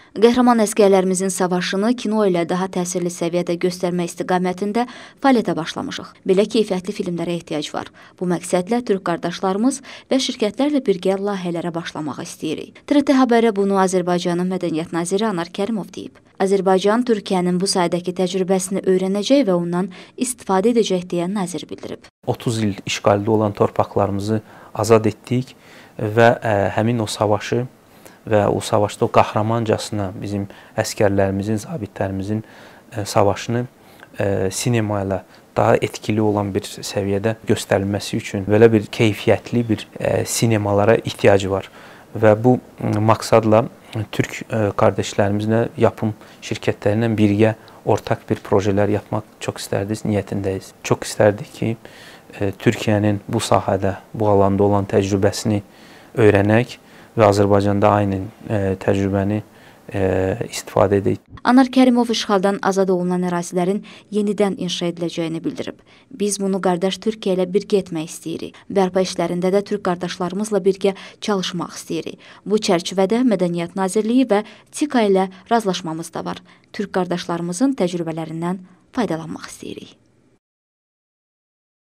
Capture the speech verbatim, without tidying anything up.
Qəhrəman əsgərlərimizin savaşını kino ilə daha təsirli səviyyədə göstərmək istiqamətində fəaliyyətə başlamışıq. Belə keyfiyyətli filmlərə ehtiyac var. Bu məqsədlə Türk qardaşlarımız və şirkətlərlə birgə layihələrə başlamaq istəyirik. T R T Xəbərə bunu Azərbaycanın Mədəniyyət naziri Anar Kərimov deyib. Azərbaycan Türkiyənin bu sayədəki təcrübəsini öyrənəcək və ondan istifadə edəcək deyə nazir bildirib. otuz il işğaldə olan torpaqlarımızı azad etdik və ə, həmin o savaşı və o savaşda o qəhrəmancasına bizim əskərlərimizin, zabitlərimizin ə, savaşını ə, sinema ilə daha etkili olan bir səviyyədə göstərilməsi üçün belə bir keyfiyyətli bir ə, sinemalara ehtiyacı var. Və bu ə, maqsadla Türk ə, qardaşlarımızla, yapım şirkətlərinə birgə ortaq bir projelər yapmaq çox istərdik, niyyətindəyiz. Çox istərdik ki, ə, Türkiyənin bu sahədə, bu alanda olan təcrübəsini öyrənək və Azərbaycanda aynı ə, təcrübəni ə, istifadə edək. Anar Kərimov işğaldan azad olunan ərazilərin yenidən inşa ediləcəyini bildirib. Biz bunu qardaş Türkiyə ilə birgə etmək istəyirik. Bərpa işlərində də Türk qardaşlarımızla birgə çalışmaq istəyirik. Bu çərçivədə Mədəniyyət Nazirliyi və TİKA ilə razılaşmamız da var. Türk qardaşlarımızın təcrübələrindən faydalanmaq istəyirik.